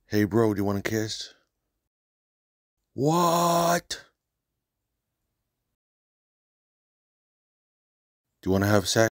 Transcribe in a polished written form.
Hey bro, do you want a kiss? What? Do you want to have sex?